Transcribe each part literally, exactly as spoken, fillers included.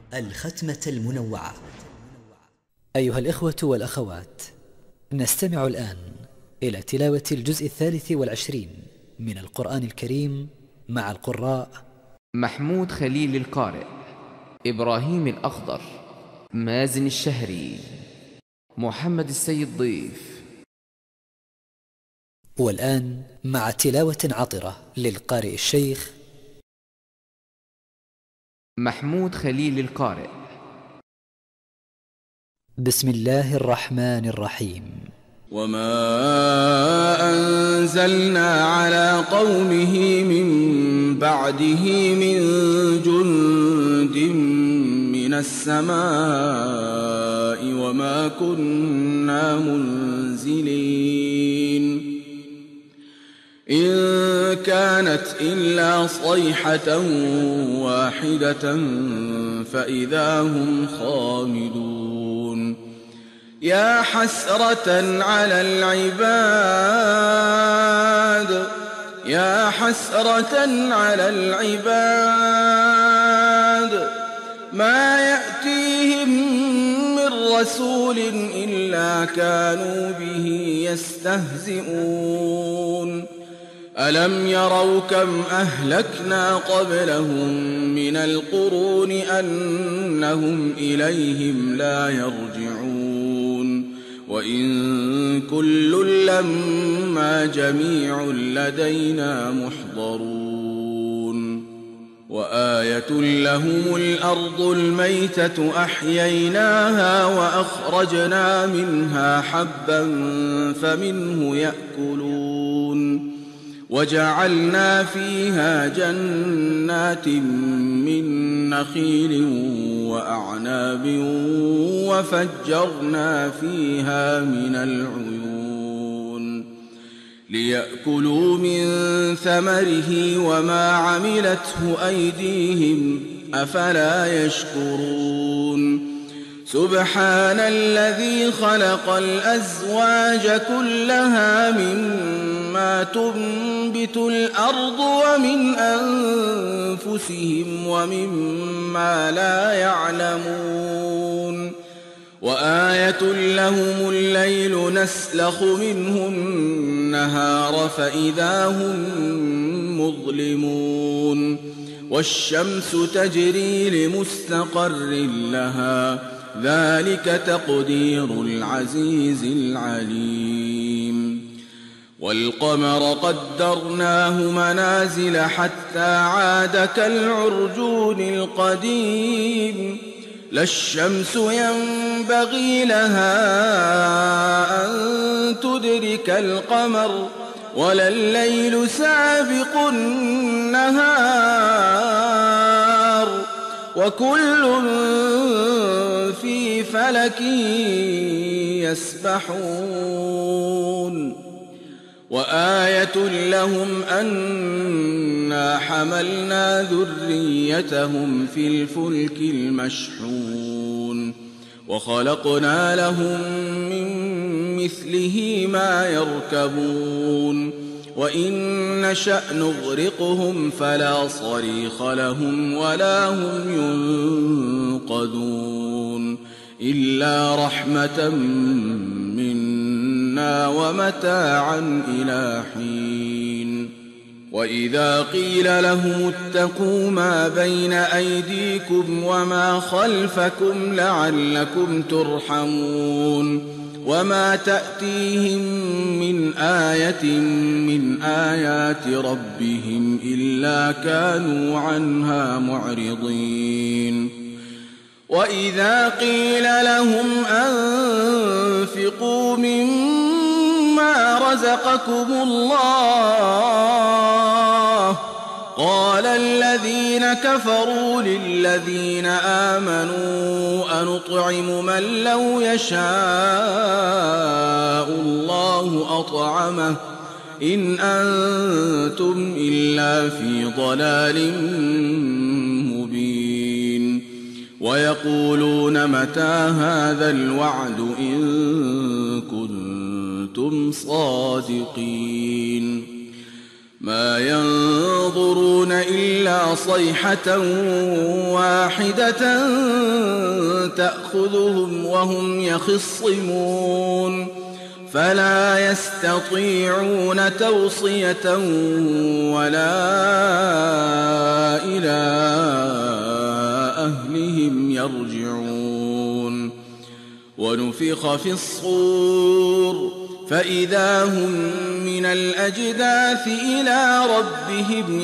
الختمة المنوعة. أيها الإخوة والأخوات، نستمع الآن إلى تلاوة الجزء الثالث والعشرين من القرآن الكريم مع القراء محمود خليل القارئ، إبراهيم الأخضر، مازن الشهري، محمد السيد ضيف. والآن مع تلاوة عطرة للقارئ الشيخ محمود خليل القارئ. بسم الله الرحمن الرحيم. وما أنزلنا على قومه من بعده من جند من السماء وما كنا منزلين إن كانت إلا صيحة واحدة فإذا هم خامدون. يا حسرة على العباد يا حسرة على العباد ما يأتيهم من رسول إلا كانوا به يستهزئون. ألم يروا كم أهلكنا قبلهم من القرون أنهم إليهم لا يرجعون وإن كل لما جميع لدينا محضرون. وآية لهم الأرض الميتة أحييناها وأخرجنا منها حبا فمنه يأكلون وجعلنا فيها جنات من نخيل وأعناب وفجرنا فيها من العيون ليأكلوا من ثمره وما عملته أيديهم أفلا يشكرون. سبحان الذي خلق الأزواج كلها مما تنبت الأرض ومن أنفسهم ومما لا يعلمون. وآية لهم الليل نسلخ منه النهار فإذا هم مظلمون. والشمس تجري لمستقر لها ذلك تقدير العزيز العليم. والقمر قدرناه منازل حتى عاد كالعرجون القديم. لا الشمس ينبغي لها أن تدرك القمر ولا الليل سابق النهار وكل في فلك يسبحون. وآية لهم أنا حملنا ذريتهم في الفلك المشحون وخلقنا لهم من مثله ما يركبون وإن نشأ نغرقهم فلا صريخ لهم ولا هم ينقذون إلا رحمة منا ومتاعا إلى حين. وإذا قيل لهم اتقوا ما بين أيديكم وما خلفكم لعلكم ترحمون وما تأتيهم من آية من آيات ربهم إلا كانوا عنها معرضين. وإذا قيل لهم أنفقوا مما رزقكم الله قال الذين كفروا للذين آمنوا أنطعم من لو يشاء الله أطعمه إن أنتم إلا في ضلال مبين. ويقولون متى هذا الوعد إن كنتم صادقين. ما ينظرون إلا صيحة واحدة تأخذهم وهم يخصمون فلا يستطيعون توصية ولا إلى أهلهم يرجعون. ونفخ في الصور فإذا هم من الأجداث إلى ربهم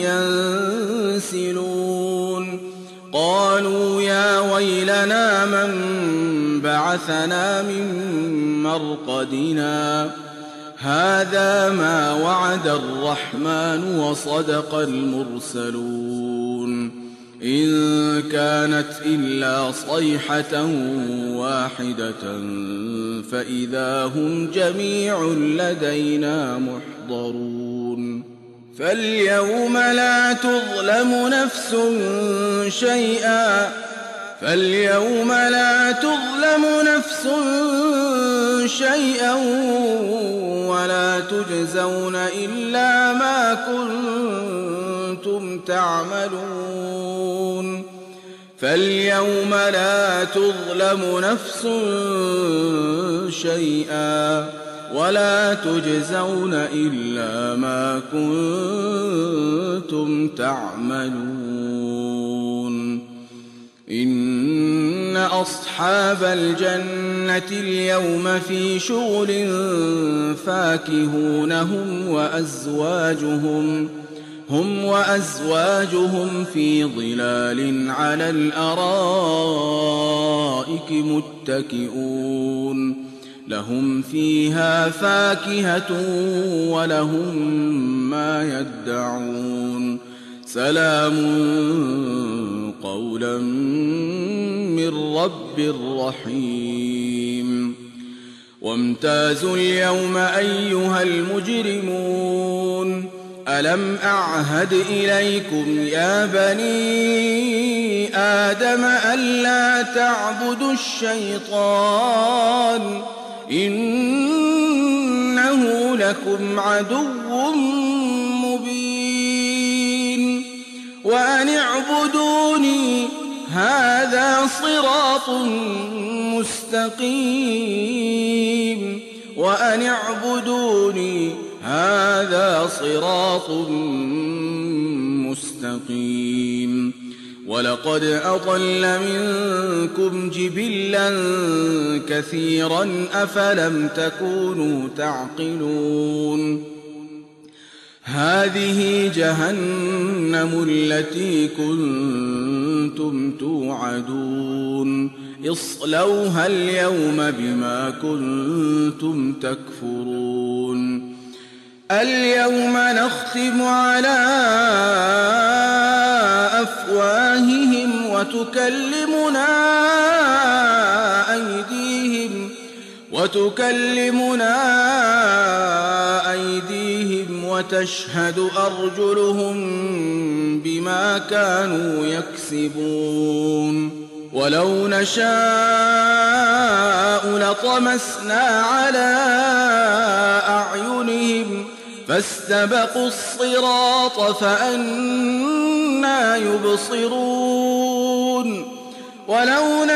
ينسلون. قالوا يا ويلنا من بعثنا من مرقدنا هذا ما وعد الرحمن وصدق المرسلون. إن كانت إلا صيحة واحدة فإذا هم جميع لدينا محضرون. فاليوم لا تظلم نفس شيئا فاليوم لا تظلم نفس شيئا ولا تجزون إلا ما كنتم تعملون. فاليوم لا تظلم نفس شيئا ولا تجزون إلا ما كنتم تعملون. إن أصحاب الجنة اليوم في شغل فاكهون هم وأزواجهم هم وأزواجهم في ظلال على الأرائك متكئون لهم فيها فاكهة ولهم ما يدعون. سلام قولا من رب رحيم. وامتازوا اليوم أيها المجرمون ألم أعهد إليكم يا بني آدم ألا تعبدوا الشيطان إنه لكم عدو مبين وأن اعبدوني هذا صراط مستقيم وأن اعبدوني هذا صراط مستقيم. ولقد أضل منكم جبلا كثيرا أفلم تكونوا تعقلون. هذه جهنم التي كنتم توعدون اصلوها اليوم بما كنتم تكفرون. اليوم نختم على أفواههم وتكلمنا أيديهم وتكلمنا أيديهم وتشهد أرجلهم بما كانوا يكسبون. ولو نشاء لطمسنا على أعينهم فاستبقوا الصراط فأنى يبصرون. ولو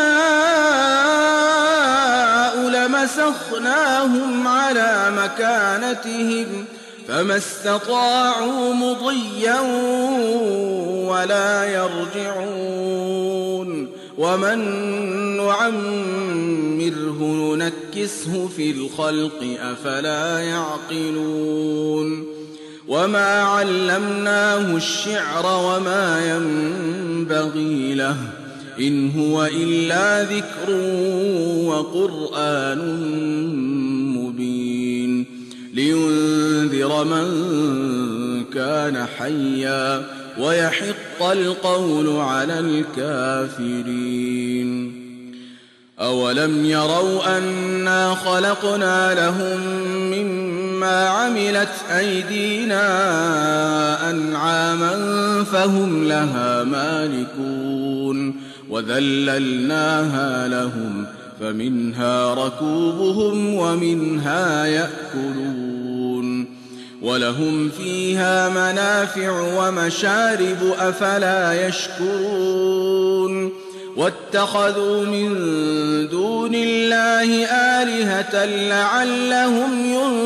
نشاء لمسخناهم على مكانتهم فما استطاعوا مضيا ولا يرجعون. ومن نعمره ننكسه في الخلق أفلا يعقلون. وما علمناه الشعر وما ينبغي له إن هو إلا ذكر وقرآن مبين لينذر من كان حيا ويحق القول على الكافرين. أولم يروا أنا خلقنا لهم مما عملت أيدينا أنعاما فهم لها مالكون وذللناها لهم فمنها ركوبهم ومنها يأكلون. ولهم فيها منافع ومشارب أفلا يشكرون واتخذوا من دون الله آلهة لعلهم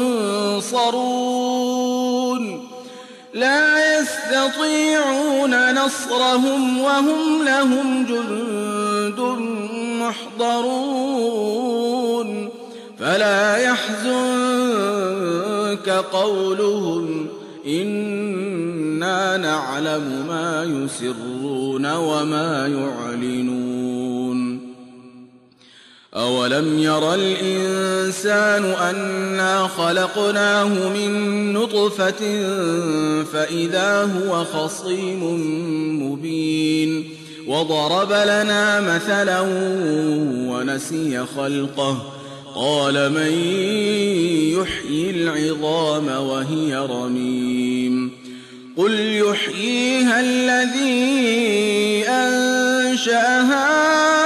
ينصرون لا يستطيعون نصرهم وهم لهم جند محضرون فلا يحزنك قولهم إنا نعلم ما يسرون وما يعلنون أولم ير الإنسان أنا خلقناه من نطفة فإذا هو خصيم مبين وضرب لنا مثلا ونسي خلقه قال من يحيي العظام وهي رميم قل يحييها الذي أنشأها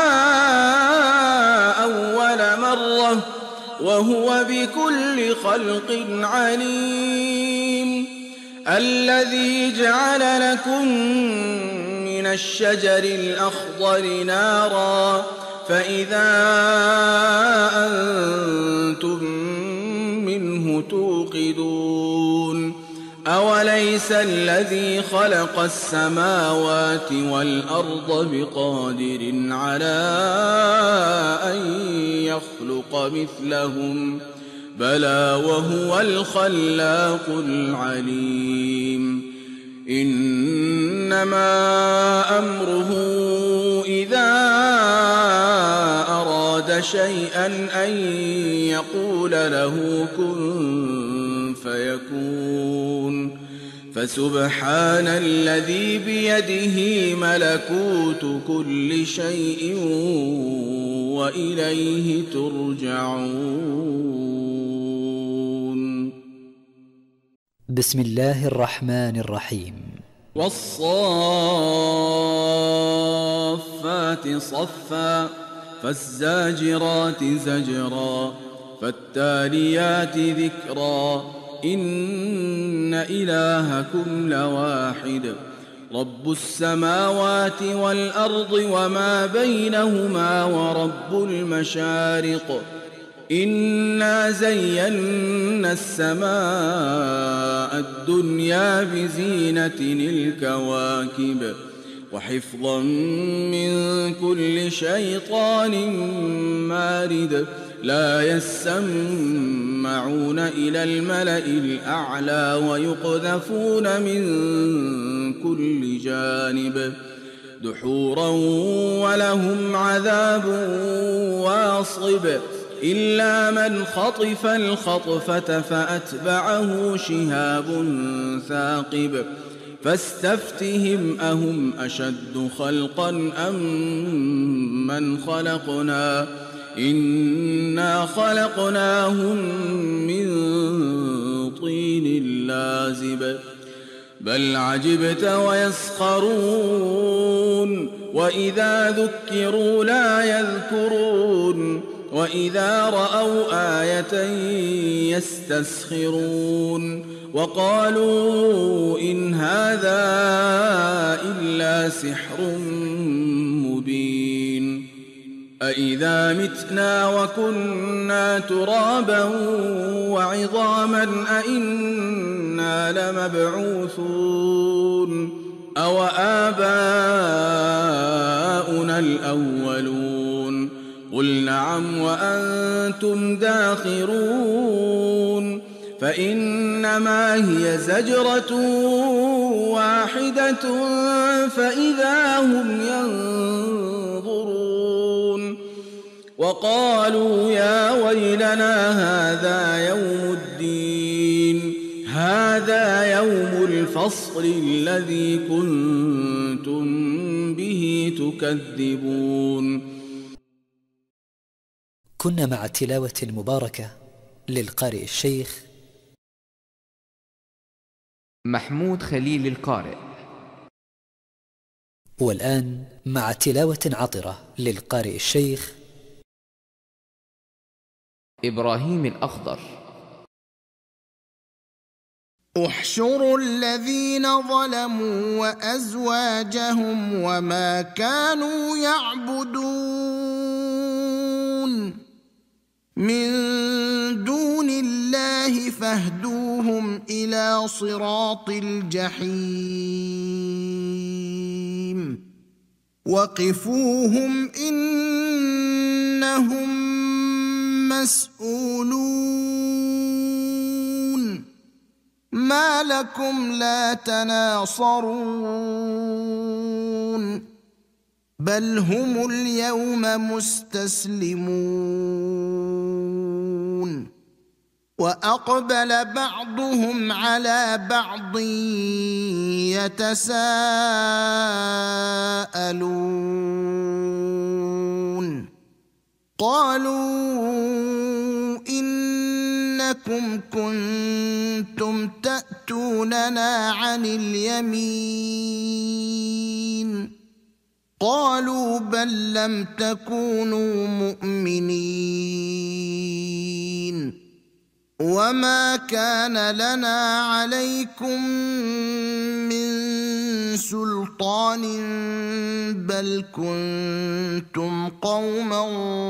أول مرة وهو بكل خلق عليم الذي جعل لكم من الشجر الأخضر نارا فإذا أنتم منه توقدون أوليس الذي خلق السماوات والأرض بقادر على أن يخلق مثلهم بلى وهو الخلاق العليم إنما أمره إذا أراد شيئا أن يقول له كن فيكون فسبحان الذي بيده ملكوت كل شيء وإليه ترجعون. بسم الله الرحمن الرحيم. والصافات صفا فالزاجرات زجرا فالتاليات ذكرا إن إلهكم لواحد رب السماوات والأرض وما بينهما ورب المشارق إنا زينا السماء الدنيا بزينة الكواكب وحفظا من كل شيطان مارد لا يسمعون إلى الملأ الأعلى ويقذفون من كل جانب دحورا ولهم عذاب واصب إلا من خطف الخطفة فأتبعه شهاب ثاقب فاستفتهم أهم أشد خلقا أم من خلقنا إنا خلقناهم من طين لازب بل عجبت ويسخرون وإذا ذكروا لا يذكرون وإذا رأوا آية يستسخرون وقالوا إن هذا إلا سحر مبين أإذا متنا وكنا ترابا وعظاما أإنا لمبعوثون أو آباؤنا الأولون قل نعم وأنتم داخرون فإنما هي زجرة واحدة فإذا هم ينظرون وقالوا يا ويلنا هذا يوم الدين هذا يوم الفصل الذي كنتم به تكذبون. كنا مع التلاوة المباركة للقارئ الشيخ محمود خليل القارئ. والآن مع تلاوة عطرة للقارئ الشيخ إبراهيم الأخضر. احشروا الذين ظلموا وأزواجهم وما كانوا يعبدون من دون الله فاهدوهم إلى صراط الجحيم وقفوهم إنهم مسؤولون ما لكم لا تناصرون بل هم اليوم مستسلمون وأقبل بعضهم على بعض يتساءلون قالوا إنكم كنتم تأتوننا عن اليمين قالوا بل لم تكونوا مؤمنين وما كان لنا عليكم من سلطان بل كنتم قوما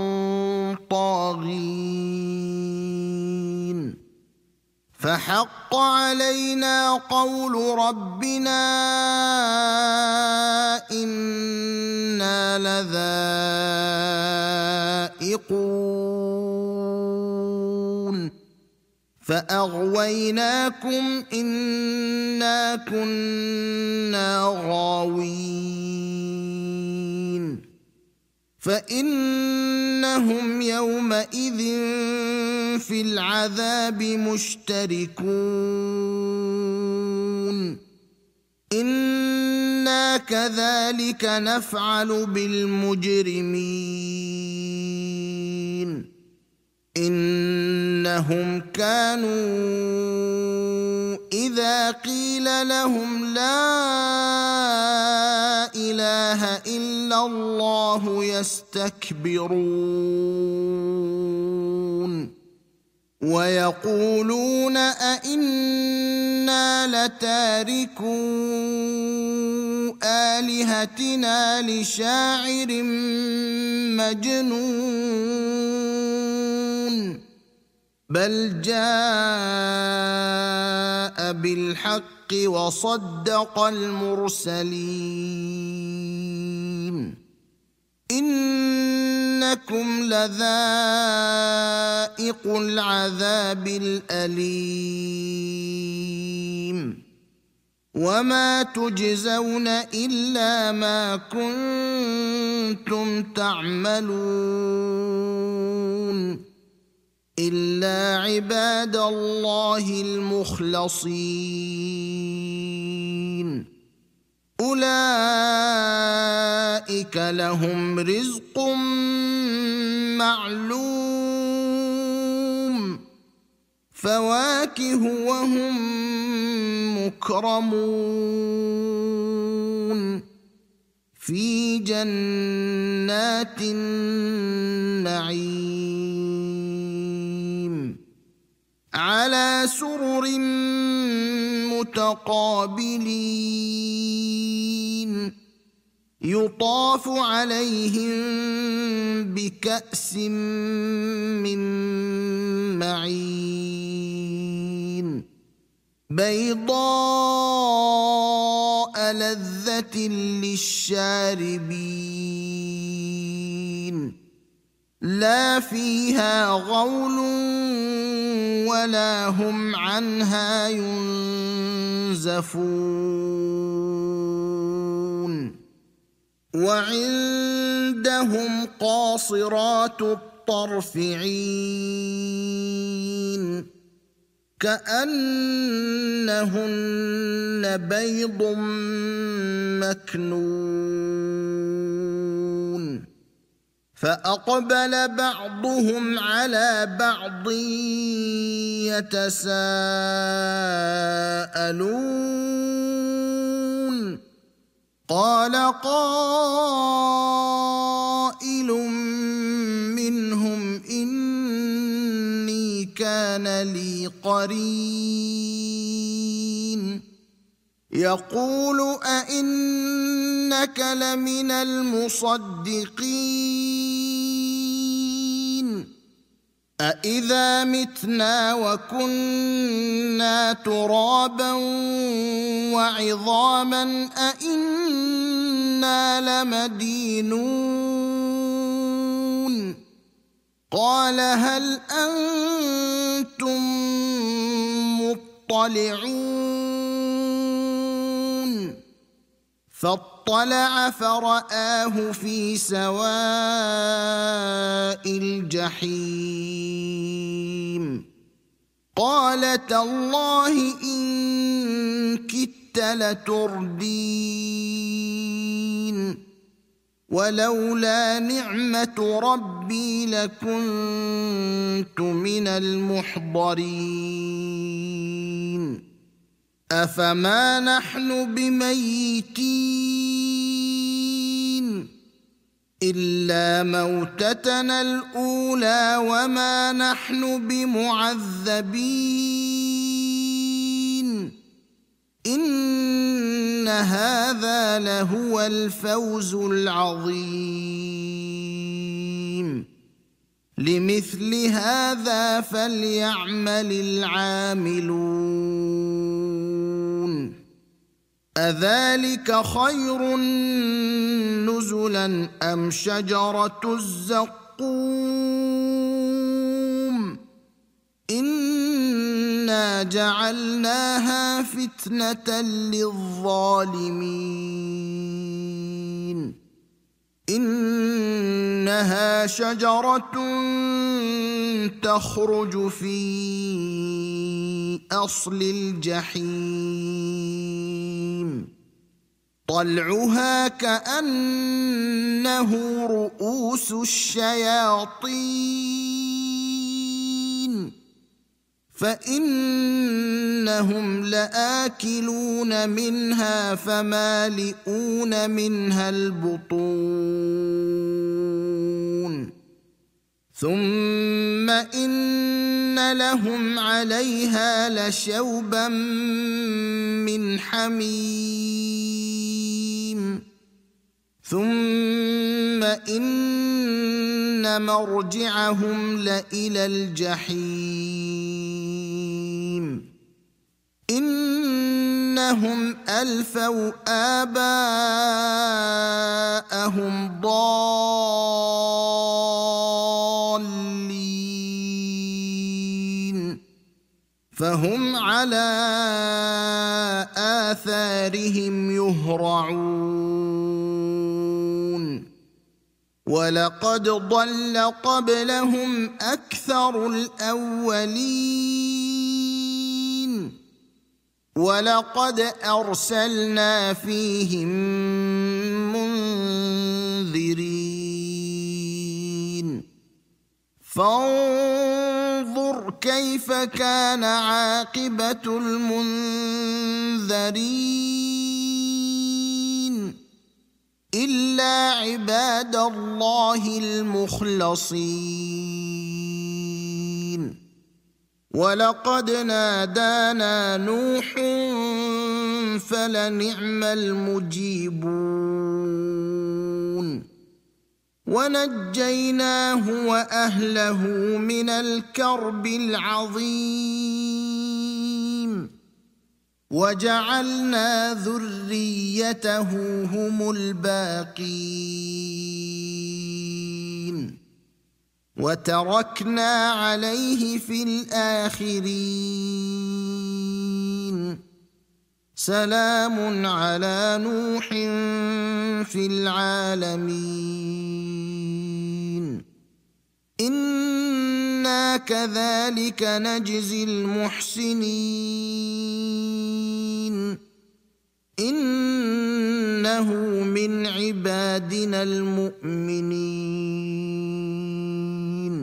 طاغين فحق علينا قول ربنا إنا لذائقون فأغويناكم إنا كنا غاوين فإنهم يومئذ في العذاب مشتركون إنا كذلك نفعل بالمجرمين إنهم كانوا إذا قيل لهم لا إله إلا الله يستكبرون ويقولون أئنا لتاركو آلهتنا لشاعر مجنون بل جاء بالحق وصدق المرسلين إنكم لذائق العذاب الأليم وما تجزون إلا ما كنتم تعملون إلا عباد الله المخلصين أولئك لهم رزق معلوم فواكه وهم مكرمون في جنات النعيم على سرر متقابلين يطاف عليهم بكأس من معين بيضاء لذة للشاربين لا فيها غول ولا هم عنها ينزفون وعندهم قاصرات الطرف عين كأنهن بيض مكنون فأقبل بعضهم على بعض يتساءلون قال قائل منهم إني كان لي قرين يقول أئنك لمن المصدقين أإذا متنا وكنا ترابا وعظاما أإنا لمدينون قال هل أنتم مطلعون فاطلع فرآه في سواء الجحيم قال تالله إن كدت لتردين ولولا نعمة ربي لكنت من المحضرين أفما نحن بميتين إلا موتتنا الأولى وما نحن بمعذبين إن هذا لهو الفوز العظيم لمثل هذا فليعمل العاملون أذلك خير نزلا أم شجرة الزقوم إنا جعلناها فتنة للظالمين إنها شجرة تخرج في أصل الجحيم طلعها كأنه رؤوس الشياطين فإنهم لآكلون منها فمالئون منها البطون ثم إن لهم عليها لشوبا من حميم ثم إن مرجعهم لإلى الجحيم إنهم ألفوا آباءهم ضالين فهم على آثارهم يهرعون ولقد ضل قبلهم أكثر الأولين ولقد أرسلنا فيهم منذرين فانظر كيف كان عاقبة المنذرين إلا عباد الله المخلصين ولقد نادانا نوح فلنعم المجيبون ونجيناه وأهله من الكرب العظيم وجعلنا ذريته هم الباقين وتركنا عليه في الآخرين سلام على نوح في العالمين إنا كذلك نجزي المحسنين إنه من عبادنا المؤمنين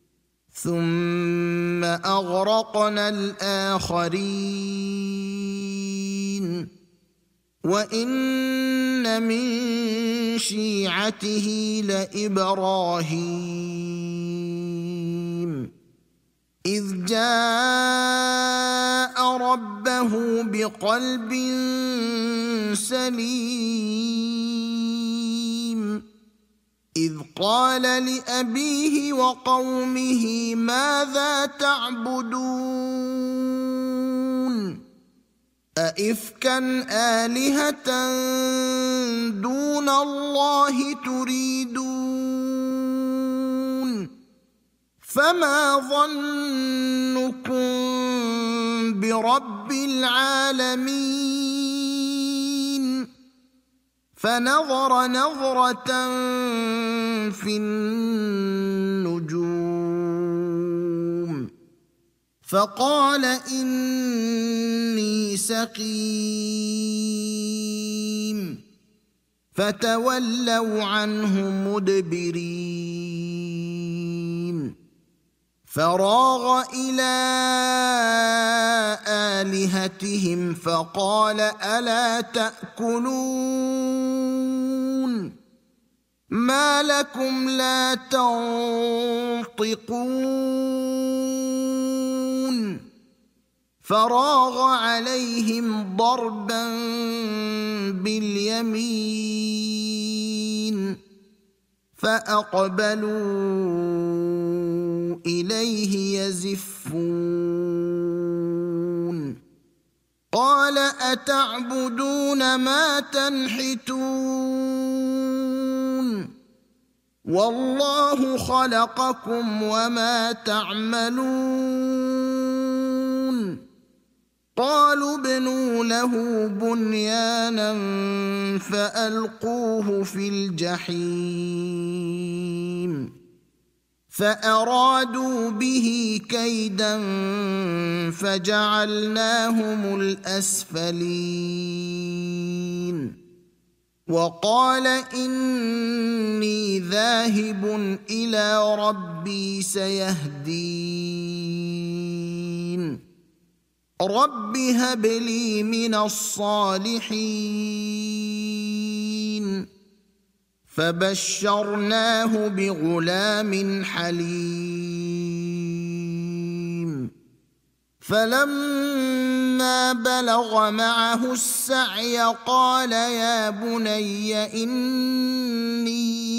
ثم أغرقنا الآخرين وإن من شيعته لإبراهيم إذ جاء ربه بقلب سليم إذ قال لأبيه وقومه ماذا تعبدون أئفكا آلهة دون الله تريدون فما ظنكم برب العالمين فنظر نظرة في النجوم فقال إني سقيم فتولوا عنه مدبرين فراغ إلى آلهتهم فقال ألا تأكلون ما لكم لا تنطقون فراغ عليهم ضربا باليمين فأقبلوا إليه يزفون قال أتعبدون ما تنحتون والله خلقكم وما تعملون قالوا ابنوا له بنيانا فألقوه في الجحيم فأرادوا به كيدا فجعلناهم الأسفلين وقال إني ذاهب إلى ربي سيهدين رب هب لي من الصالحين فبشرناه بغلام حليم فلما بلغ معه السعي قال يا بني إني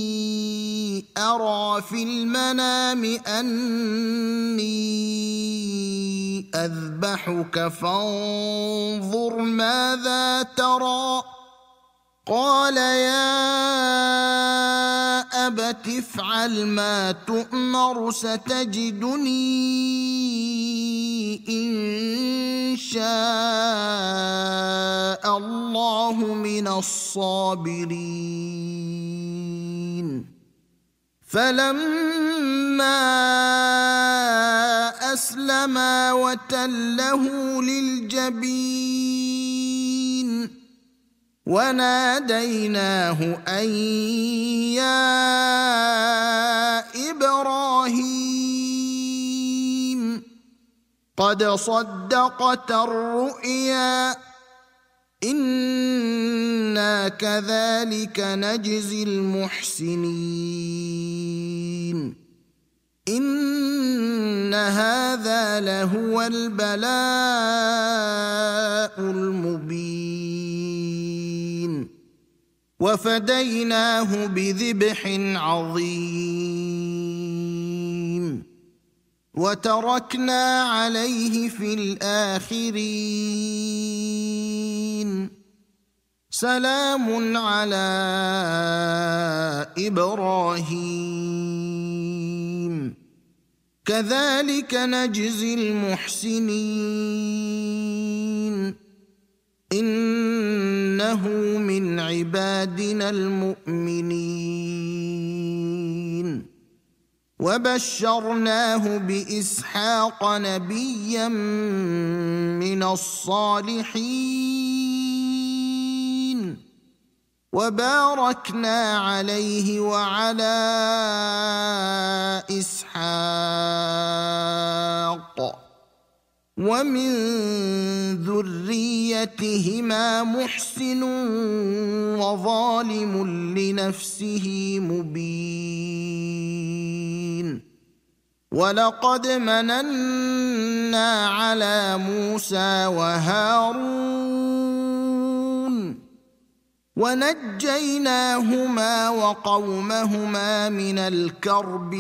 أرى في المنام أني أذبحك فانظر ماذا ترى قال يا أبت افعل ما تؤمر ستجدني إن شاء الله من الصابرين فلما أسلما وتله للجبين وناديناه أن يا إبراهيم قد صدقت الرؤيا إنا كذلك نجزي المحسنين إن هذا لهو البلاء المبين وفديناه بذبح عظيم وتركنا عليه في الآخرين سلام على إبراهيم كذلك نجزي المحسنين إنه من عبادنا المؤمنين وبشرناه بإسحاق نبيا من الصالحين وباركنا عليه وعلى إسحاق ومن ذريتهما محسن وظالم لنفسه مبين ولقد مننا على موسى وهارون ونجيناهما وقومهما من الكرب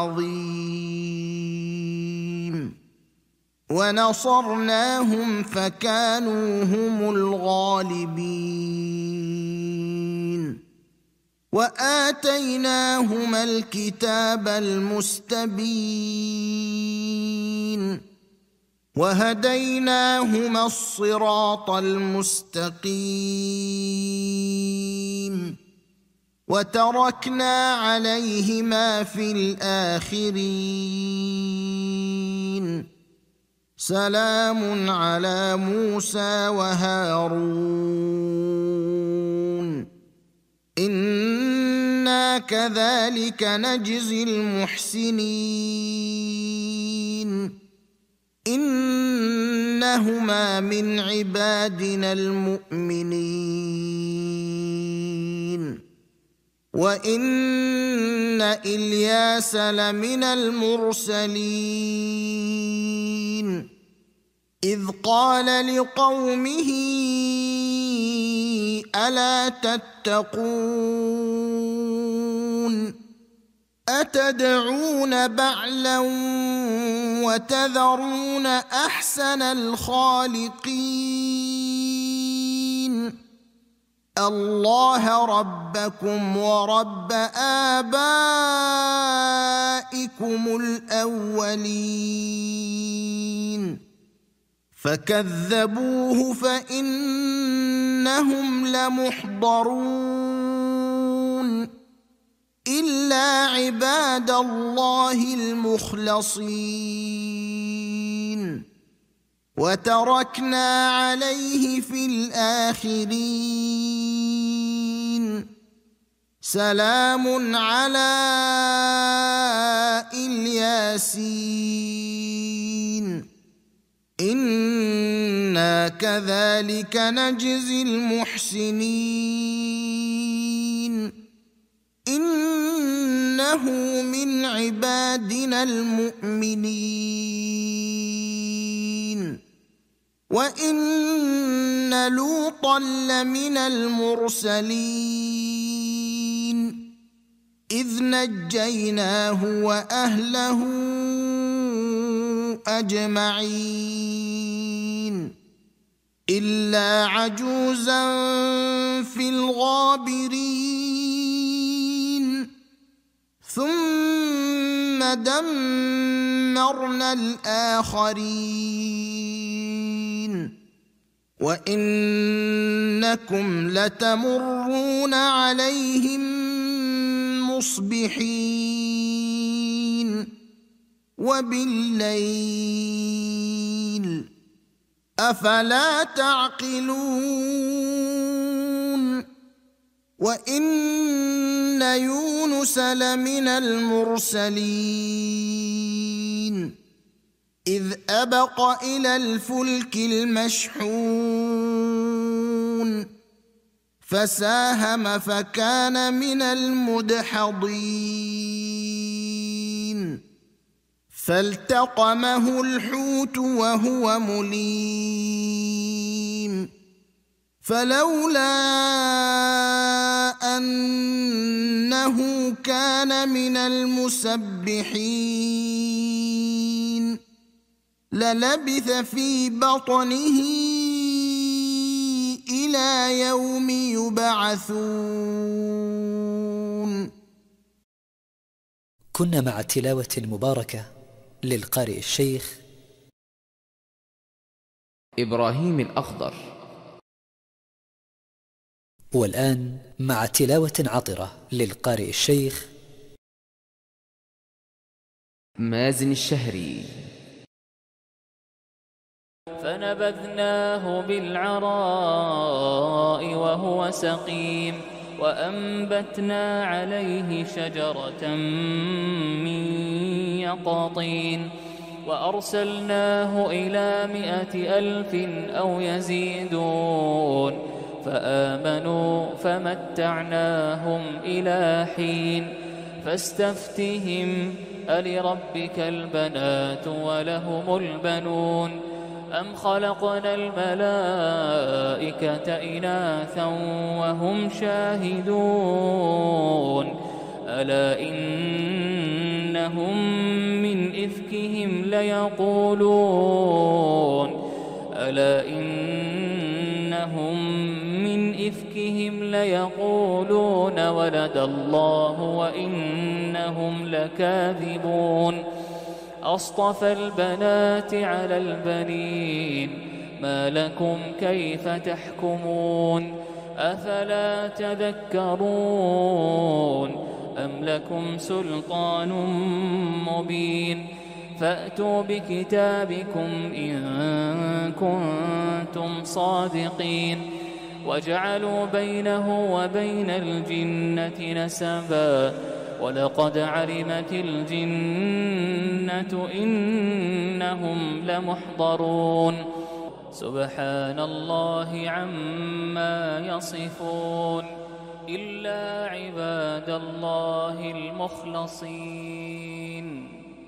العظيم ونصرناهم فكانوا هم الغالبين وآتيناهما الكتاب المستبين وهديناهما الصراط المستقيم وتركنا عليهما في الآخرين سلام على موسى وهارون إنا كذلك نجزي المحسنين إنهما من عبادنا المؤمنين وإن إلياس لمن المرسلين إذ قال لقومه ألا تتقون أتدعون بعلا وتذرون أحسن الخالقين الله ربكم ورب آبائكم الأولين فكذبوه فإنهم لمحضرون إلا عباد الله المخلصين وتركنا عليه في الآخرين سلام على الياسين إنا كذلك نجزي المحسنين إنه من عبادنا المؤمنين وإن لوطا لمن المرسلين إذ نجيناه وأهله أجمعين إلا عجوزا في الغابرين ثم دمرنا الآخرين وإنكم لتمرون عليهم مصبحين وبالليل أفلا تعقلون وإن يونس لمن المرسلين إذ أبق إلى الفلك المشحون فساهم فكان من المدحضين فالتقمه الحوت وهو مليم فلولا أنه كان من المسبحين للبث في بطنه إلى يوم يبعثون. كنا مع التلاوة المباركة للقارئ الشيخ إبراهيم الأخضر. والآن مع تلاوة عطرة للقارئ الشيخ مازن الشهري. فنبذناه بالعراء وهو سقيم وأنبتنا عليه شجرة من يقطين وأرسلناه إلى مائة ألف أو يزيدون فآمنوا فمتعناهم إلى حين فاستفتهم ألربك البنات ولهم البنون أم خلقنا الملائكة إناثا وهم شاهدون ألا إنهم من إفكهم ليقولون ألا إنهم من إفكهم ليقولون ولد الله وإنهم لكاذبون أصطفى البنات على البنين ما لكم كيف تحكمون أفلا تذكرون أم لكم سلطان مبين فأتوا بكتابكم إن كنتم صادقين وجعلوا بينه وبين الجنة نسبا ولقد علمت الجنة إنهم لمحضرون سبحان الله عما يصفون إلا عباد الله المخلصين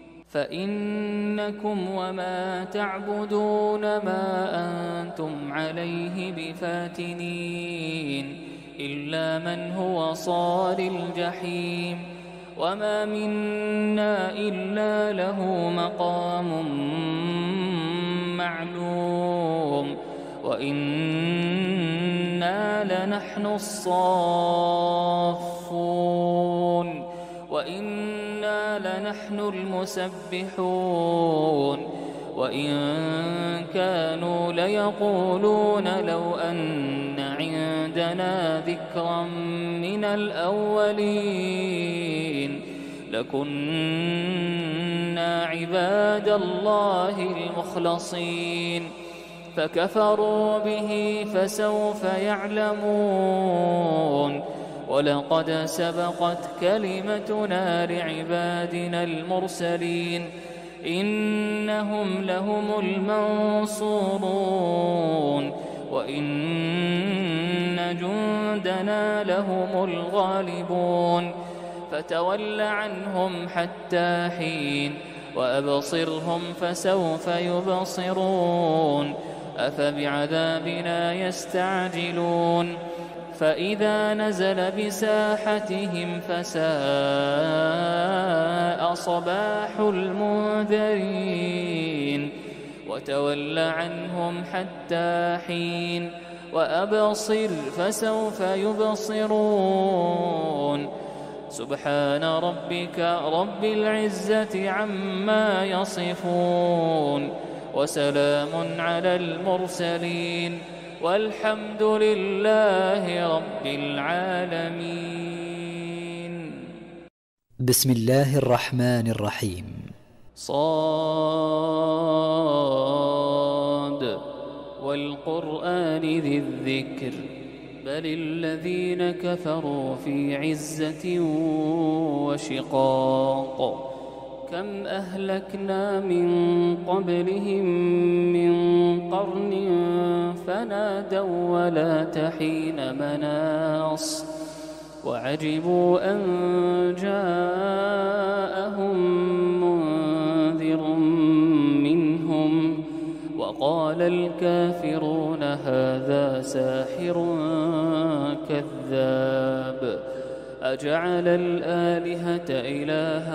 فإنكم وما تعبدون ما أنتم عليه بفاتنين إلا من هو صال الجحيم وما منا إلا له مقام معلوم وإنا لنحن الصافون وإنا لنحن المسبحون وإن كانوا ليقولون لو أن عندنا ذكرا من الأولين لكنا عباد الله المخلصين فكفروا به فسوف يعلمون ولقد سبقت كلمتنا لعبادنا المرسلين إنهم لهم المنصورون وإن جندنا لهم الغالبون فتول عنهم حتى حين وأبصرهم فسوف يبصرون أفبعذابنا يستعجلون فإذا نزل بساحتهم فساء صباح المنذرين وتول عنهم حتى حين وأبصر فسوف يبصرون سبحان ربك رب العزة عما يصفون وسلام على المرسلين والحمد لله رب العالمين. بسم الله الرحمن الرحيم. صاد والقرآن ذي الذكر بل الذين كفروا في عزة وشقاق كم أهلكنا من قبلهم من قرن فنادوا ولا تحين مناص وعجبوا أن جاءهم منذر منهم وقال الكافرون هذا ساحر كذاب أجعل الآلهة إلها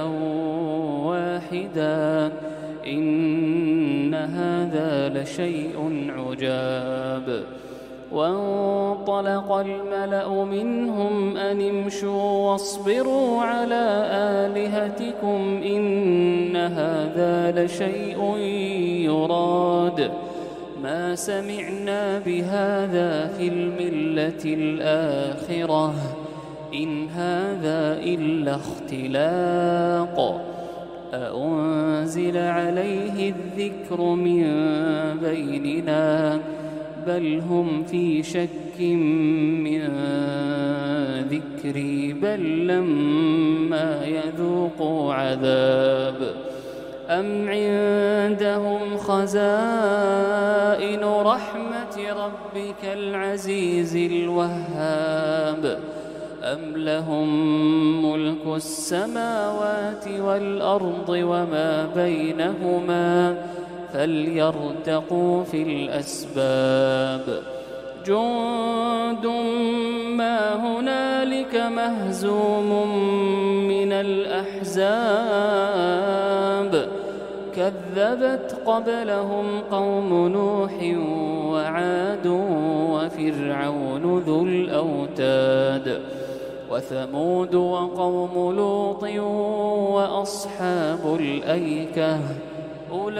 واحدا إن هذا لشيء عجاب وانطلق الملأ منهم أن امشوا واصبروا على آلهتكم إن هذا لشيء يراد ما سمعنا بهذا في الملة الآخرة إن هذا إلا اختلاق أأنزل عليه الذكر من بيننا بل هم في شك من ذكري بل لما يذوقوا عذاب أم عندهم خزائن رحمة ربك العزيز الوهاب أم لهم ملك السماوات والأرض وما بينهما فليرتقوا في الأسباب جند ما هنالك مهزوم من الأحزاب كذبت قبلهم قوم نوح وعاد وفرعون ذو الأوتاد وثمود وقوم لوط وأصحاب الأيكة أولئك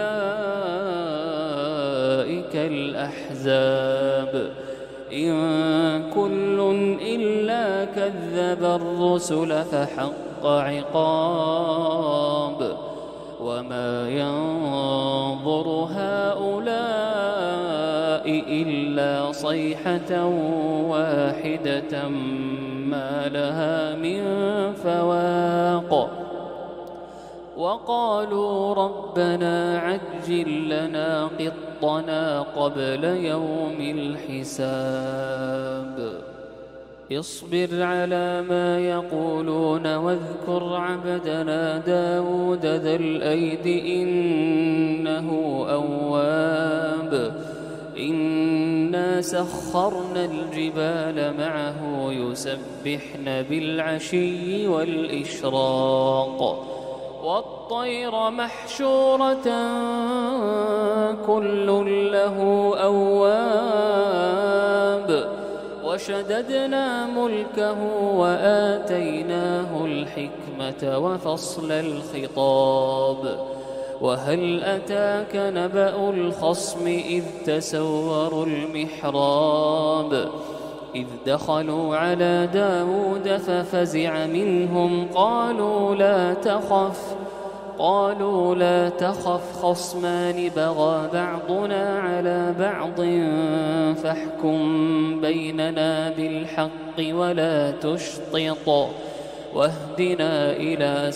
الأحزاب إن كل إلا كذب الرسل فحق عقاب وما ينظر هؤلاء إلا صيحة واحدة ما لها من فواق وقالوا ربنا عجل لنا قطنا قبل يوم الحساب اصبر على ما يقولون واذكر عبدنا داود ذا الأيد إنه أواب إنا سخرنا الجبال معه يسبحن بالعشي والإشراق والطير محشورة كل له أواب وشددنا ملكه وآتيناه الحكمة وفصل الخطاب وهل أتاك نبأ الخصم إذ تسوروا المحراب إذ دخلوا على داود ففزع منهم قالوا لا تخف قالوا لا تخف خصمان بغى بعضنا على بعض فاحكم بيننا بالحق ولا تشطط واهدنا إلى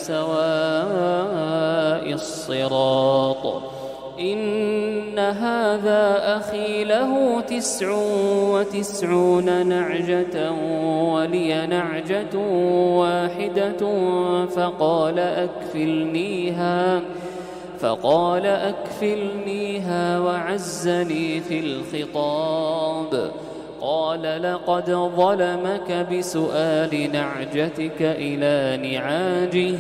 سواء الصراط إن هذا أخي له تسع وتسعون نعجة ولي نعجة واحدة فقال أكفلنيها فقال أكفلنيها وعزني في الخطاب قال لقد ظلمك بسؤال نعجتك إلى نعاجه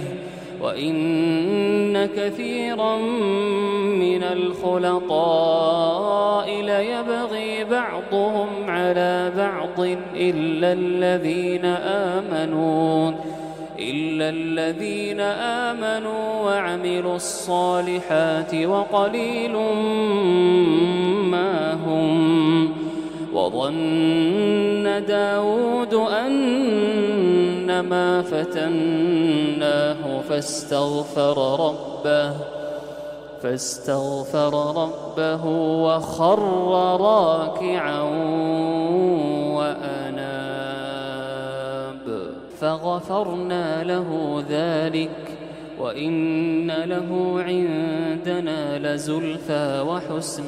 وإن كثيرا من الخلطاء ليبغي بعضهم على بعض إلا الذين آمنوا إلا الذين آمنوا وعملوا الصالحات وقليل ما هم وظن داود أنما فتناه فاستغفر ربه فاستغفر ربه وخر راكعا وأناب فغفرنا له ذلك وإن له عندنا لزلفى وحسن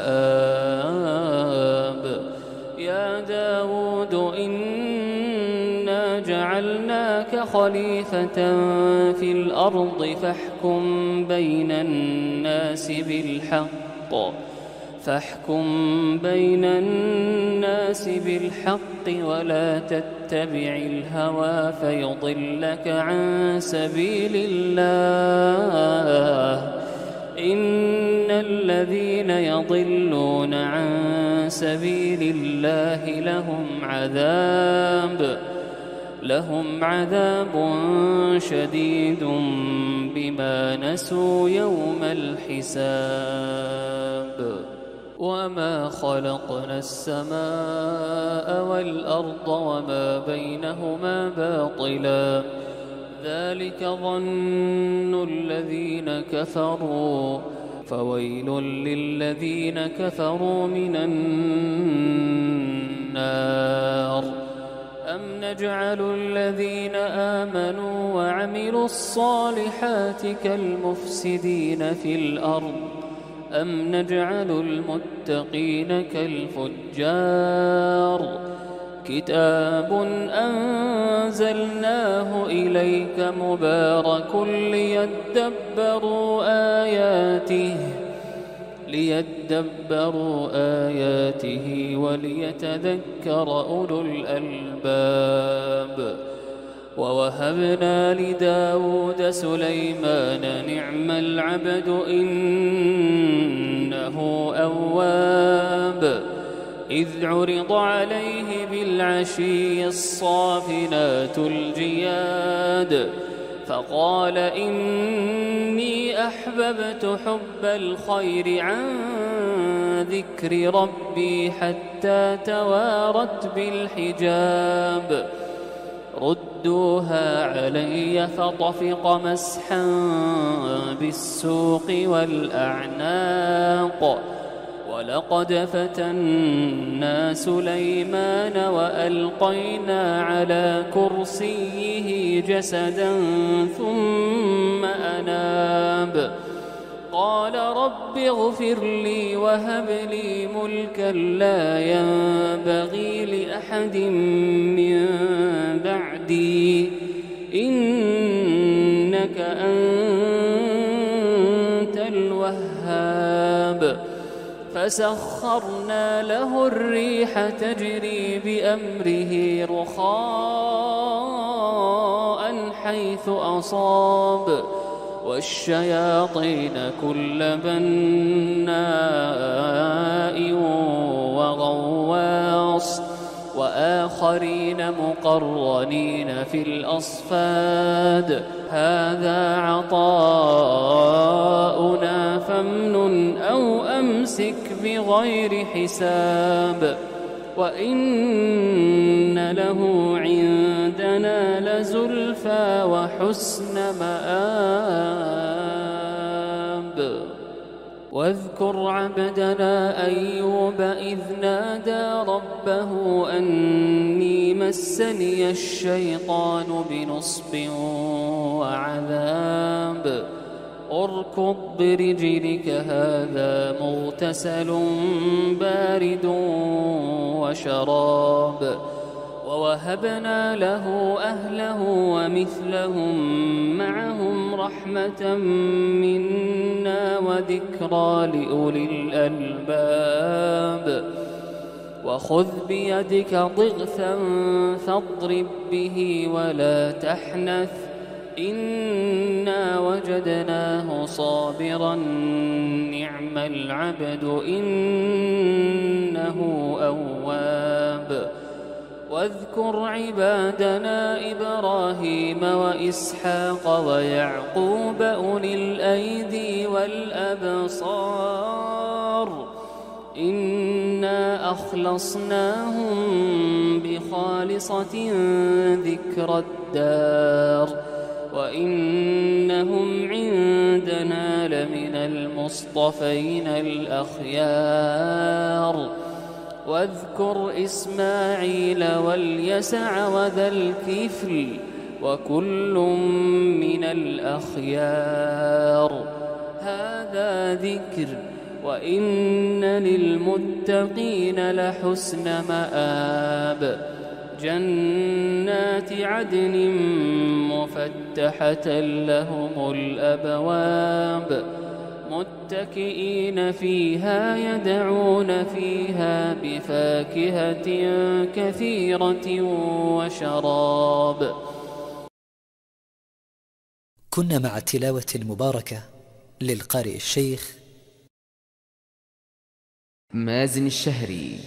مآب يا داود إنا جعلناك خليفة في الأرض فاحكم بين الناس بالحق فاحكم بين الناس بالحق ولا تتبع الهوى فيضلك عن سبيل الله إن الذين يضلون عن سبيل الله لهم عذاب لهم عذاب شديد بما نسوا يوم الحساب وما خلقنا السماء والأرض وما بينهما باطلا ذلك ظن الذين كفروا فويل للذين كفروا من النار أم نجعل الذين آمنوا وعملوا الصالحات كالمفسدين في الأرض أم نجعل المتقين كالفجار كتاب أنزلناه إليك مبارك ليدبروا آياته ليدبروا آياته وليتذكر أولو الألباب. ووهبنا لداود سليمان نعم العبد إنه أواب. إذ عرض عليه بالعشي الصافنات الجياد فقال إني أحببت حب الخير عن ذكر ربي حتى توارت بالحجاب. ردوها علي فطفق مسحا بالسوق والأعناق. ولقد فتنا سليمان وألقينا على كرسيه جسدا ثم أناب. قال رب اغفر لي وهب لي ملكا لا ينبغي لأحد من بعدي إنك أنت الوهاب. فسخرنا له الريح تجري بأمره رخاء حيث أصاب والشياطين كل بناء وغواص وآخرين مقرنين في الأصفاد. هذا عطاؤنا فامنن أو أمسك بغير حساب. وإن له عندنا لزلفى وحسن مآب. واذكر عبدنا أيوب إذ نادى ربه أني مسني الشيطان بنصب وعذاب. اركض برجلك هذا مغتسل بارد وشراب. ووهبنا له أهله ومثلهم معهم رحمة منا وذكرى لأولي الألباب. وخذ بيدك ضغثا فاضرب به ولا تحنث إنا وجدناه صابرا نعم العبد إنه أواب. واذكر عبادنا إبراهيم وإسحاق ويعقوب أولي الأيدي والأبصار إنا أخلصناهم بخالصة ذكر الدار وإنهم عندنا لمن المصطفين الأخيار. واذكر إسماعيل واليسع وذا الكفل وكل من الأخيار. هذا ذكر وإن للمتقين لحسن مآب. جنات عدن مفتحة لهم الأبواب متكئين فيها يدعون فيها بفاكهة كثيرة وشراب. كنا مع التلاوة المباركة للقارئ الشيخ مازن الشهري.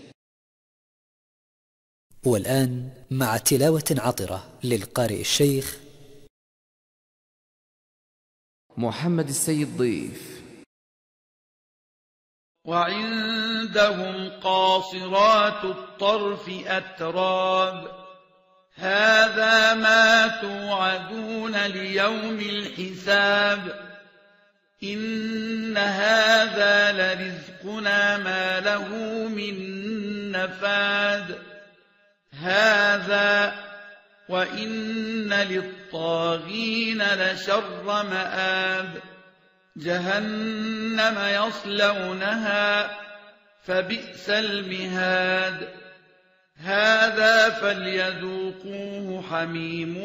والآن مع تلاوة عطرة للقارئ الشيخ محمد السيد ضيف. وعندهم قاصرات الطرف أتراب هذا ما توعدون ليوم الحساب إن هذا لرزقنا ما له من نفاد هذا وإن للطاغين لشر مآب جهنم يصلونها فبئس المهاد هذا فليذوقوه حميم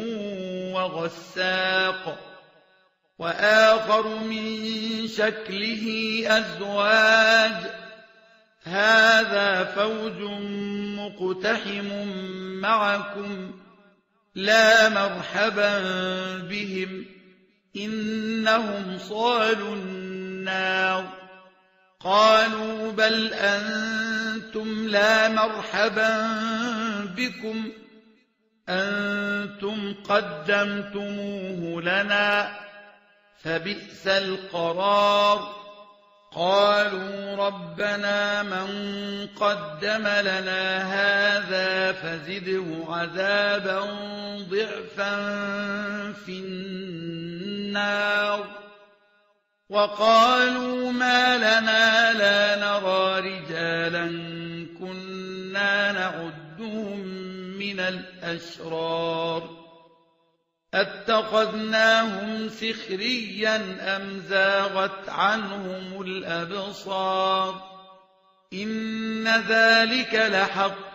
وغساق وآخر من شكله أزواج هذا فوج مقتحم معكم لا مرحبا بهم إنهم صالوا النار قالوا بل أنتم لا مرحبا بكم أنتم قدمتموه لنا فبئس القرار قالوا ربنا من قدم لنا هذا فزده عذابا ضعفا في النار وقالوا ما لنا لا نرى رجالا كنا نعدهم من الأشرار أتخذناهم سخريا أم زاغت عنهم الأبصار إن ذلك لحق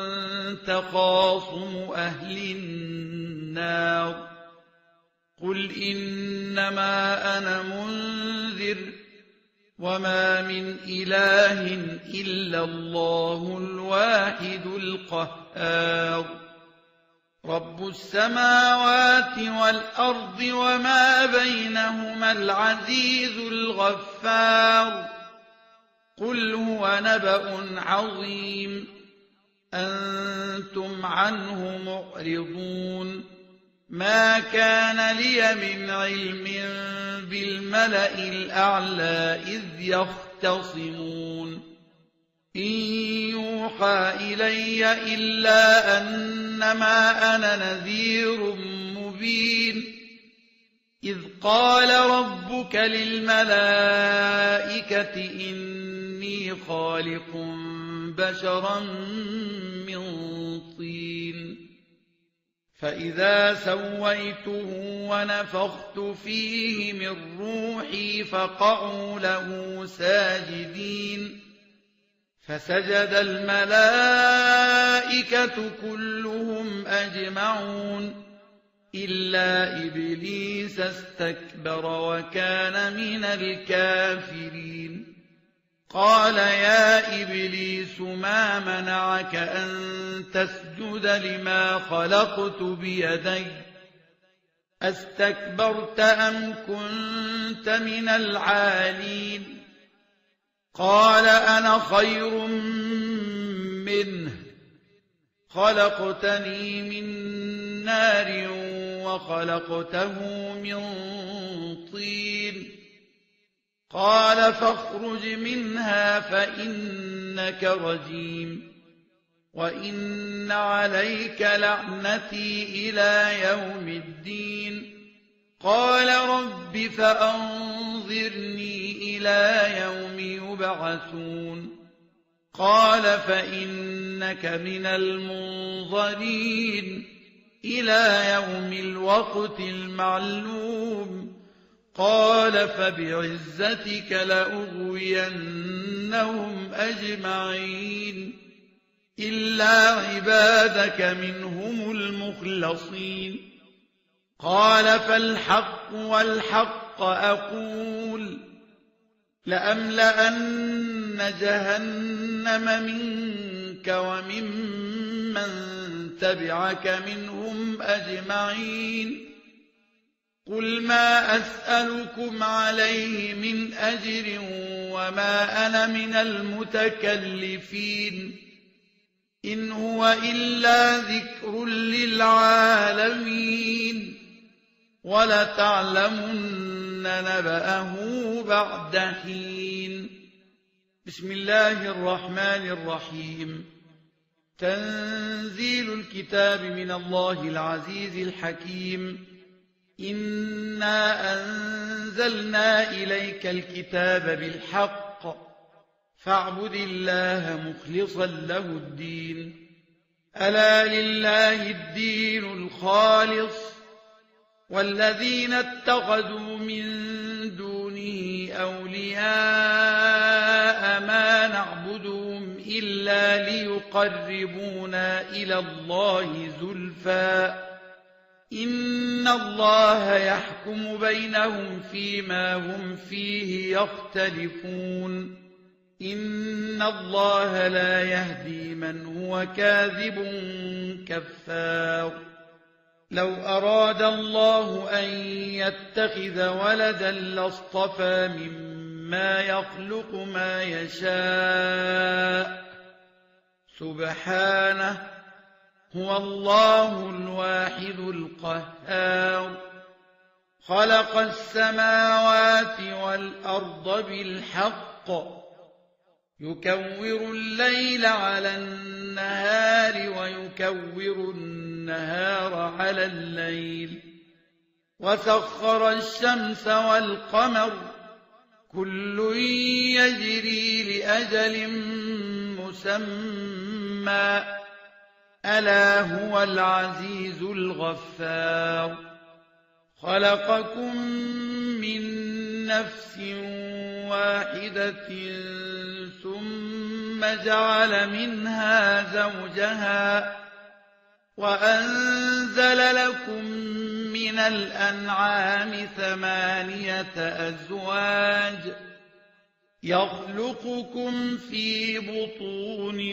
تخاصم أهل النار قل إنما أنا منذر وما من إله إلا الله الواحد القهار رب السماوات والأرض وما بينهما العزيز الغفار قل هو نبأ عظيم أنتم عنه معرضون ما كان لي من علم بالملأ الأعلى إذ يختصمون إن يوحى إلي إلا أنما أنا نذير مبين إذ قال ربك للملائكة إني خالق بشرا من طين فإذا سويته ونفخت فيه من روحي فقعوا له ساجدين فسجد الملائكة كلهم أجمعون إلا إبليس استكبر وكان من الكافرين قال يا إبليس ما منعك أن تسجد لما خلقت بيدي أستكبرت أم كنت من العالين قال أنا خير منه خلقتني من نار وخلقته من طين قال فاخرج منها فإنك رجيم وإن عليك لعنتي إلى يوم الدين قال رب فأنظرني إلى يوم يبعثون قال فإنك من المنظرين إلى يوم الوقت المعلوم قال فبعزتك لأغوينهم أجمعين إلا عبادك منهم المخلصين قال فالحق والحق أقول لأملأن جهنم منك وممن تبعك منهم أجمعين قل ما أسألكم عليه من أجر وما أنا من المتكلفين إن هو إلا ذكر للعالمين ولتعلمن نبأه بعد حين بسم الله الرحمن الرحيم تنزيل الكتاب من الله العزيز الحكيم إنا أنزلنا إليك الكتاب بالحق فاعبد الله مخلصا له الدين ألا لله الدين الخالص والذين اتخذوا من دونه أولياء ما نعبدهم إلا إلا ليقربونا إلى الله زلفى إن الله يحكم بينهم فيما هم فيه يختلفون إن الله لا يهدي من هو كاذب كفار لو أراد الله أن يتخذ ولدا لاصطفى مما يخلق ما يشاء سبحانه هو الله الواحد القهار خلق السماوات والأرض بالحق يكور الليل على النهار ويكور النهار على الليل وسخر الشمس والقمر كل يجري لأجل مسمى ألا هو العزيز الغفار خلقكم من نفس واحدة ثم جعل منها زوجها وأنزل لكم من الأنعام ثمانية أزواج يخلقكم في بطون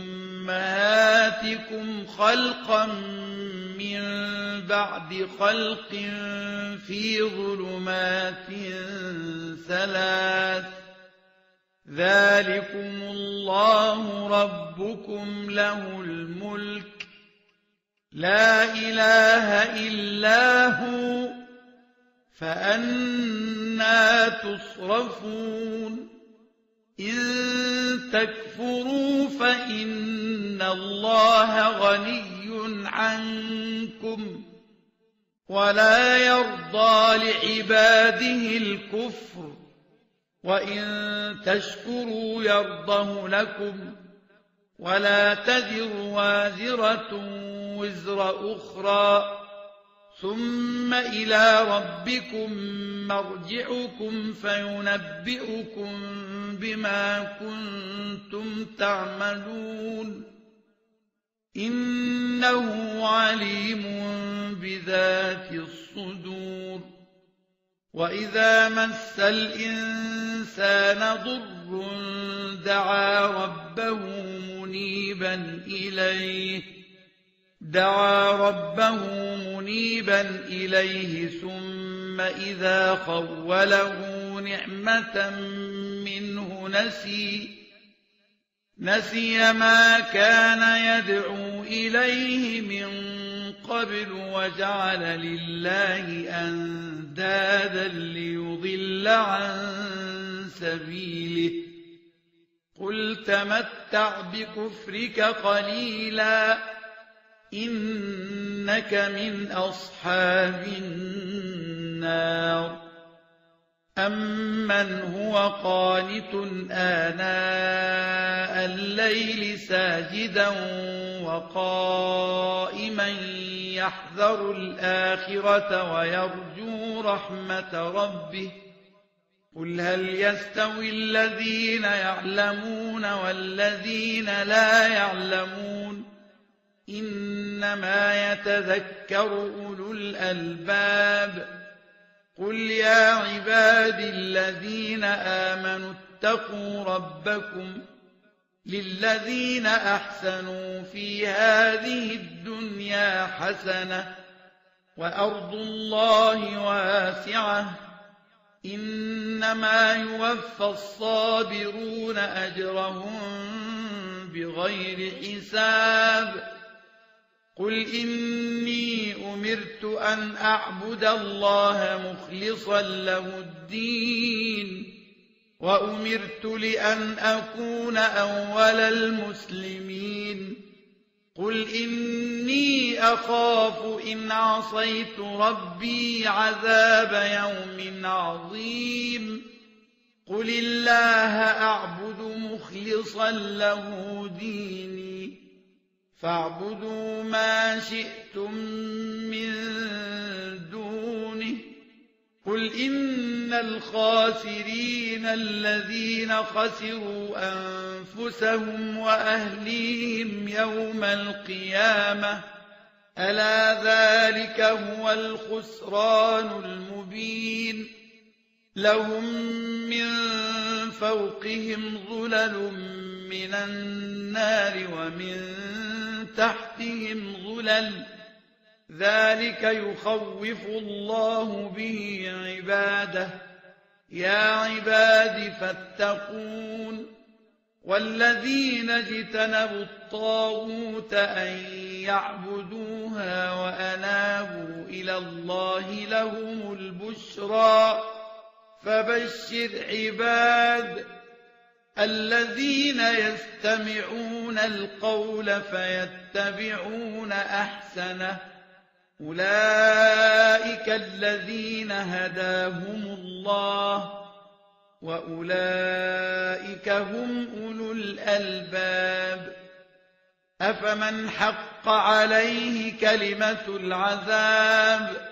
أمهاتكم خلقا من بعد خلق في ظلمات ثلاث ذلكم الله ربكم له الملك لا إله إلا هو فأنى تصرفون إن تكفروا فإن الله غني عنكم ولا يرضى لعباده الكفر وإن تشكروا يرضه لكم ولا تزر وازرة وزر أخرى ثم إلى ربكم مرجعكم فينبئكم بما كنتم تعملون إنه عليم بذات الصدور وإذا مس الإنسان ضر دعا ربه منيبا إليه دعا ربه منيبا إليه ثم إذا خوله نعمة منه نسي نسي ما كان يدعو إليه من قبل وجعل لله أندادا ليضل عن سبيله قل تمتع بكفرك قليلا إنك من أصحاب النار أمن هو قانت آناء الليل ساجدا وقائما يحذر الآخرة ويرجو رحمة ربه قل هل يستوي الذين يعلمون والذين لا يعلمون إنما يتذكر أولو الألباب قل يا عبادي الذين آمنوا اتقوا ربكم للذين أحسنوا في هذه الدنيا حسنة وأرض الله واسعة إنما يوفى الصابرون أجرهم بغير حساب قل إني أمرت أن أعبد الله مخلصا له الدين وأمرت لأن أكون أول المسلمين قل إني أخاف إن عصيت ربي عذاب يوم عظيم قل الله أعبد مخلصا له ديني فاعبدوا ما شئتم من دونه قل إن الخاسرين الذين خسروا أنفسهم أنفسهم وأهليهم يوم القيامة ألا ذلك هو الخسران المبين لهم من فوقهم ظلل من النار ومن تحتهم ظلل ذلك يخوف الله به عباده يا عباد فاتقون والذين اجتنبوا الطاغوت أن يعبدوها وأنابوا إلى الله لهم البشرى فبشر عباد الذين يستمعون القول فيتبعون أحسنه أولئك الذين هداهم الله وأولئك هم أولو الألباب أفمن حق عليه كلمة العذاب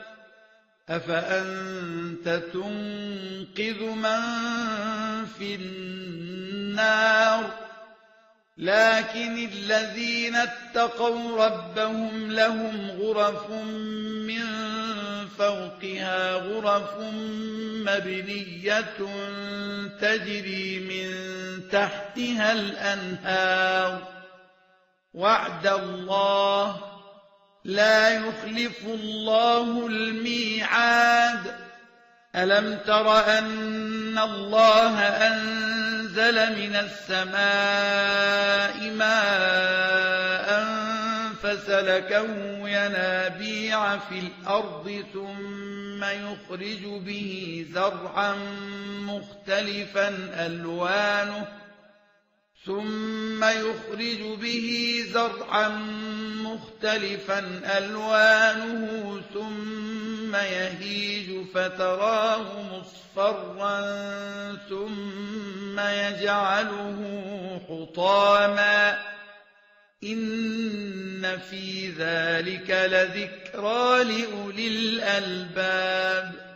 أفأنت تنقذ من في النار لكن الذين اتقوا ربهم لهم غرف من فوقها غرف مبنية تجري من تحتها الأنهار وعد الله لا يخلف الله الميعاد ألم تر أن الله أنزل من السماء ماء فسلكه ينابيع في الأرض ثم يخرج به زرعا مختلفا ألوانه ثم يخرج به زرعا مختلفا ألوانه ثم يهيج فتراه مصفرا ثم يجعله حطاما إن في ذلك لذكرى لأولي الألباب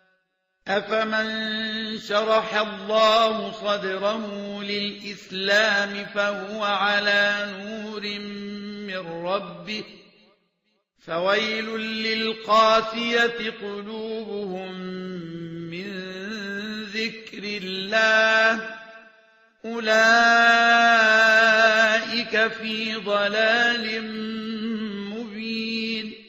أفمن شرح الله صدره للإسلام فهو على نور من ربه فويل للقاسية قلوبهم من ذكر الله أولئك في ضلال مبين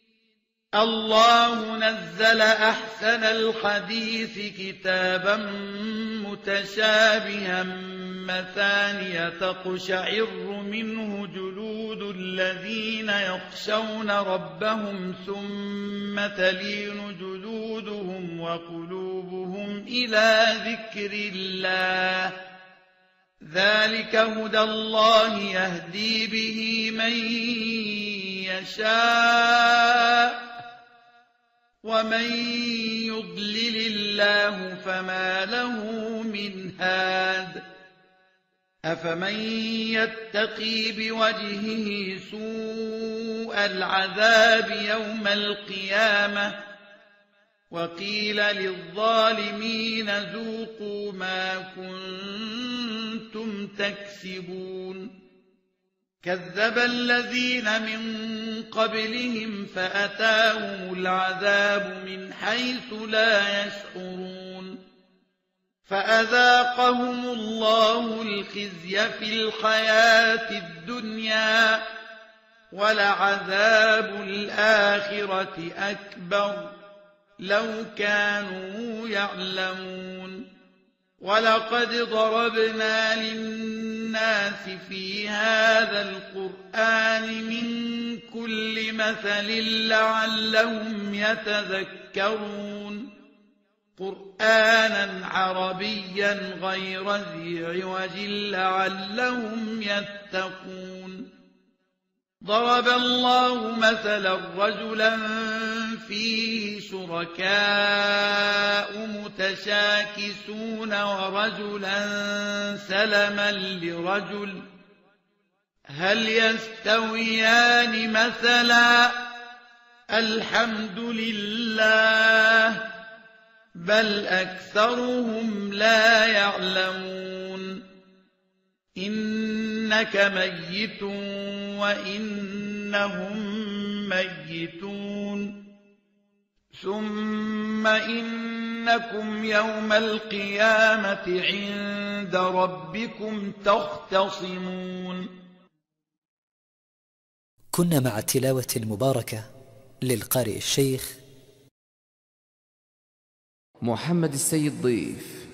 الله نزل أحسن الحديث كتابا متشابها مثانية تقشعر منه جلود الذين يخشون ربهم ثم تلين جلودهم وقلوبهم إلى ذكر الله ذلك هدى الله يهدي به من يشاء ومن يضلل الله فما له من هاد أفمن يتقي بوجهه سوء العذاب يوم القيامة وقيل للظالمين ذوقوا ما كنتم تكسبون كذب الذين من قبلهم فأتاهم العذاب من حيث لا يشعرون فأذاقهم الله الخزي في الحياة الدنيا ولعذاب الآخرة أكبر لو كانوا يعلمون ولقد ضربنا للناس في هذا القرآن من كل مثل لعلهم يتذكرون قرآنا عربيا غير ذي عوج لعلهم يتقون ضرب الله مثلا رجلا فيه شركاء متشاكسون ورجلا سلما لرجل هل يستويان مثلا الحمد لله بل أكثرهم لا يعلمون إنك ميت وإنهم ميتون ثم إنكم يوم القيامة عند ربكم تختصمون. كنا مع التلاوة المباركة للقارئ الشيخ محمد السيد ضيف.